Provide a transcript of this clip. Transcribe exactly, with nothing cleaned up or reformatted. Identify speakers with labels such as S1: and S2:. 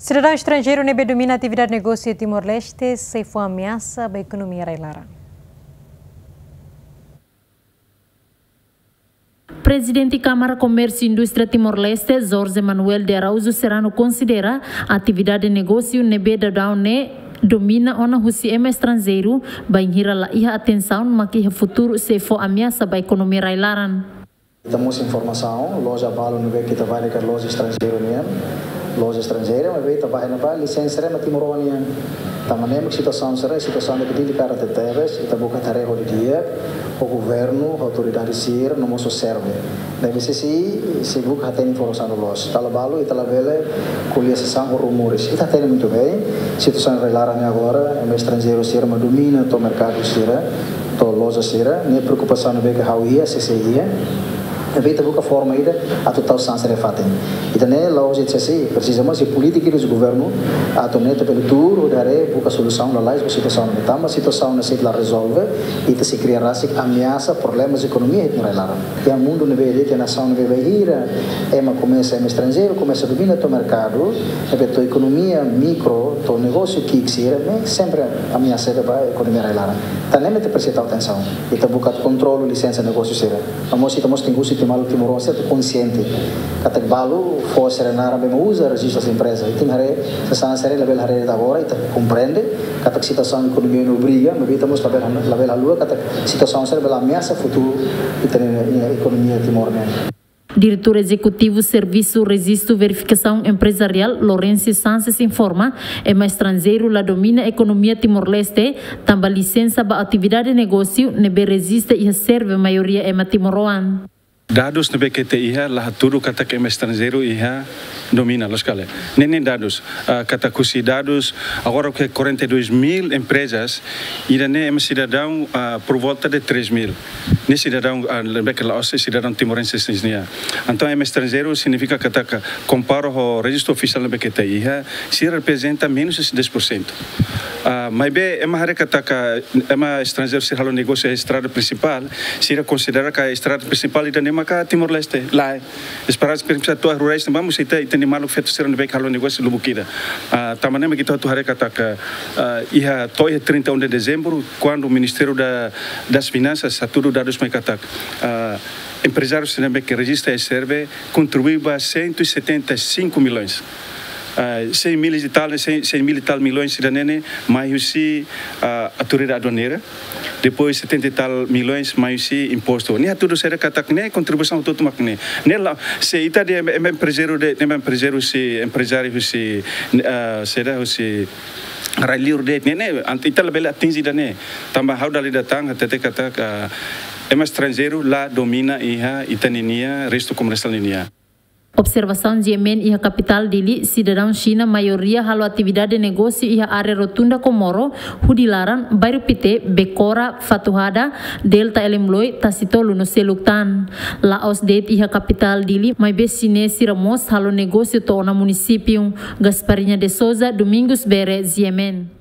S1: Cidadão estrangeiro nebe domina a atividade de negócio em Timor-Leste, se for ameaça à economia railara.
S2: Presidente Câmara Comércio e Indústria Timor-Leste, Jorge Manuel de Araújo Serrano, considera a atividade de negócio nebe da Daune domina ona husi ema estrangeiro, bem hira la iha atenção, maki futuro se for ameaça à economia railaran.
S3: Temos informação, loja balo no que trabalha com loja estrangeira mesmo, loja estrangeira, mas veio trabalhar na bala, licença é matimorônia. Também a situação será a situação de pedir cara de teves, e também a tarefa de dia, o governo, a autoridade civil, não nos serve. Deve ser se se busca ter informação do loja. Tá balo e tá vela colher sessão com rumores. E tá tendo muito bem. Situação regular agora, é estrangeiro ser, mas domina o mercado ser, a loja ser, nem preocupação não vê que how ia, se se ia. Evita boca forma ainda a total sanção é fatem. E também lá hoje disse assim, precisamos de política dos governos a tornar pelo tour dar boca solução lá a situação não está, mas a situação não se lá resolve e se criará se ameaça problemas de economia e lá. E o mundo não vê que a nação não vê ir, é uma começa é estrangeiro, começa a dominar o mercado, é a economia micro, o negócio que existe, sempre ameaça da economia lá. Também tem que prestar atenção. E tem boca controle licença negócio será. Vamos estamos tem malu timor é consciente kata balu for serenar bem usa registro essa empresa e tem hare se sana sere level hare da agora e compreende kata situação economia não briga mas estamos level level a lua kata situação sere bela ameaça futuro e tem economia timor né.
S2: Diretor Executivo Serviço Registro Verificação Empresarial Lourenço Sanches informa é mais estrangeiro lá domina a economia Timor-Leste, também licença para atividade de negócio nebe resiste e serve a maioria é Timoroan.
S4: Dados no B Q T I H lah tudo kata que é estrangeiro I H domina los kale. Nem dados uh, kata kusi dados agora que quarenta e dois mil empresas e daí é cidadão uh, por volta de três mil. Nem cidadão lembra que lá é cidadão timorense nia. Então é estrangeiro significa kata que compara o registro oficial no B Q T I H se representa menos de dez por cento. Uh, mas bem é uma kata que é uma estrangeiro se halo negócio a estrada principal se considera que a estrada principal e daí maka Timor-Leste lá esperar que precisa tua rurais também mas itu itu ni malu fetu ser no halo negócio lubukida também me kita tu hari kata que ia toi trinta e um de dezembro quando o Ministério da das Finanças tudo dados me kata empresários também que registra e serve contribuiu para cento e setenta e cinco milhões Uh, cem mil e tal, cem mil e tal milhões de cidadãos, mais se a autoridade aduaneira, depois setenta e tal milhões, mais se imposto. Nem tudo será que nem contribuição todo mas nem. Nem lá se ita de empresário de empresário se empresário se será se railir de nem anti ita lebih atingi dane. Tambah hau dali datang tete kata é mais estrangeiro lá domina iha itaninia resto comercial ninia.
S2: Observação de Yemen e a capital dele, cidadão China, maioria halo atividade de negócio e a área rotunda Comoro, Hudilaran, Bairro Pite, Becora, Fatuhada, Delta Elemloi, Tacitolo no Seluktan. Laos det e a capital dele, mais becine Ramos, halo negócio to na município, Gasparinha de Souza, Domingos Bere, Yemen.